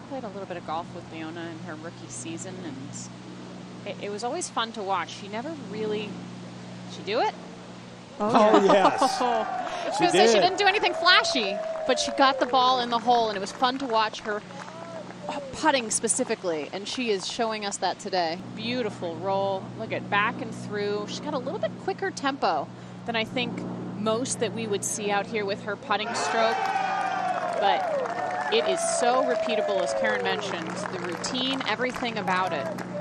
played a little bit of golf with Leona in her rookie season, and it was always fun to watch. She never really, did she do it? Oh, yes. She didn't do anything flashy, but she got the ball in the hole, and it was fun to watch her putting specifically, and she is showing us that today. Beautiful roll. Look at back and through. She's got a little bit quicker tempo than I think most that we would see out here with her putting stroke, but it is so repeatable, as Karen mentioned. The routine, everything about it.